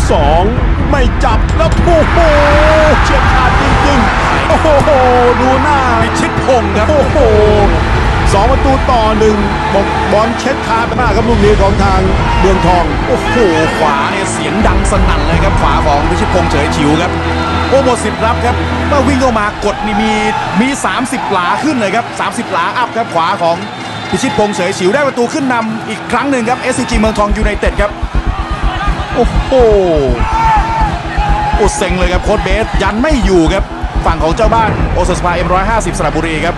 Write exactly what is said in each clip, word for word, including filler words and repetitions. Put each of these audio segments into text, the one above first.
สองไม่จับแล้วโอ้โหเฉียบขาดจริงๆโอ้โหดูหน้าพิชิตพงศ์ครับโอ้โหสองประตูต่อหนึ่งบอกบอลเช็ดขาดมากครับลูกนี้ของทางเมืองทองโอ้โหขวาเนี่ยเสียงดังสนั่นเลยครับขวาของพิชิตพงศ์เฉยฉิวครับโอ้หมดสิทธิ์รับครับเมื่อวิ่งเข้ามากดนี่มีมีสามสิบหลาขึ้นเลยครับสามสิบหลาอัพครับขวาของพิชิตพงศ์เฉยฉิวได้ประตูขึ้นนำอีกครั้งหนึ่งครับ เอส ซี จี เมืองทองยูไนเต็ดครับโอ้โหโอ้เซ็งเลยครับโค้ชเบสยันไม่อยู่ครับฝั่งของเจ้าบ้านโอสถสภา เอ็ม หนึ่งร้อยห้าสิบ สระบุรีครับ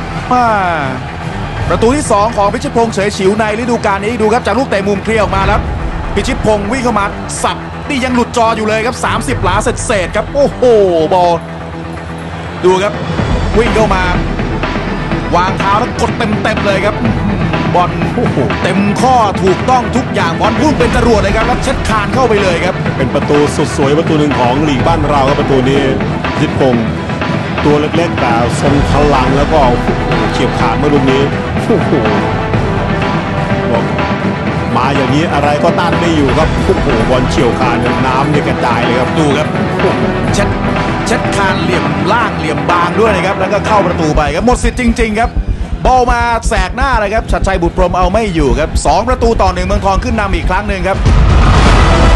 ประตูที่สองของพิชิตพงศ์เฉยฉิวในฤดูกาลนี้ดูครับจากลูกเตะมุมเคลียร์ออกมาแล้วพิชิตพงศ์วิ่งเข้ามาสับนี่ยังหลุดจออยู่เลยครับสามสิบหลาเศษๆครับโอ้โหบอลดูครับวิ่งเข้ามาวางเท้าแล้วกดเต็มๆเลยครับบอลเต็มข้อถูกต้องทุกอย่างบอลพุ่งเป็นจรวดเลยครับแล้วเช็ดคานเข้าไปเลยครับเป็นประตูสุดสวยประตูหนึ่งของลีกบ้านเราครับประตูนี้พิชิตพงศ์ตัวเล็กๆแต่ทรงพลังแล้วก็เฉียบขาดเมื่อลูกนี้โอ้โหมาอย่างนี้อะไรก็ต้านไม่อยู่ครับโอ้โหบอลเฉียวคานน้ำเนี่ยกระจายเลยครับดูครับเช็ดเช็ดคานเหลี่ยมล่างเหลี่ยมบางด้วยนะครับแล้วก็เข้าประตูไปครับหมดสิทธิ์จริงๆครับบอลมาแสกหน้าเลยครับชัดชัยบุตรพรหมเอาไม่อยู่ครับสองประตูต่อหนึ่งเมืองทองขึ้นนำอีกครั้งหนึ่งครับ